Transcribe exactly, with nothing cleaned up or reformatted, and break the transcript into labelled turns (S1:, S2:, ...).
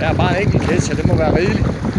S1: Der er bare en enkelt ketcher, det må være rigeligt.